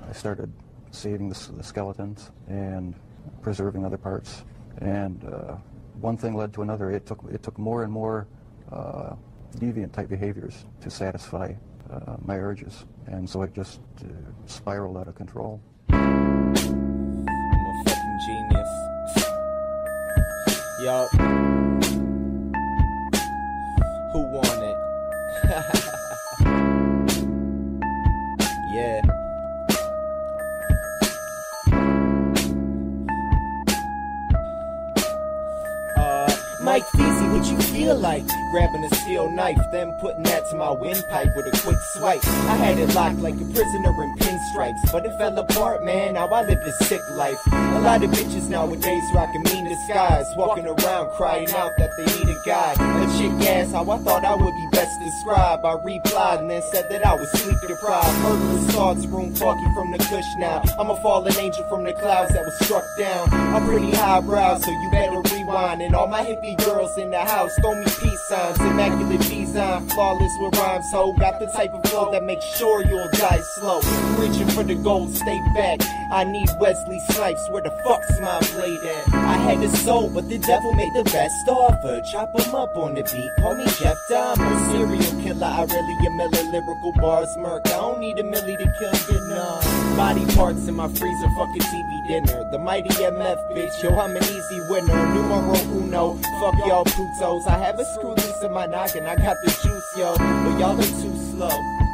I started saving the skeletons and preserving other parts. And one thing led to another. It took more and more deviant type behaviors to satisfy my urges, and so it just spiraled out of control. I'm a fucking genius. Yup. Who want it? Yeah. Mike Feezy, what you feel like? Grabbing a steel knife, then putting that to my windpipe with a quick swipe. I had it locked like a prisoner in pinstripes, but it fell apart, man. Now I live a sick life. A lot of bitches nowadays rocking mean disguise, walking around crying out that they need a guy. A chick asked how I thought I would be best described. I replied and then said that I was sleep deprived. Murderous thoughts, room foggy from the kush now. I'm a fallen angel from the clouds that was struck down. I'm pretty highbrow, so you better rewind. And all my hippie girls in the house, throw me peace signs. Immaculate design, flawless with rhymes. Ho, got the type of flow that makes sure you'll die slow. Reaching for the gold, stay back. I need Wesley Snipes, where the fuck's my blade at? I had a soul, but the devil made the best offer. Chop him up on the beat, call me Feezy-Dahmer. Serial killer, I really am lyrical bars murk. I don't need a milli to kill Vietnam. Body parts in my freezer, fucking TV dinner. The mighty MF, bitch, yo, I'm an easy winner. Numero uno, fuck y'all putos. I have a screw loose in my noggin, I got the juice, yo, but y'all are too slow.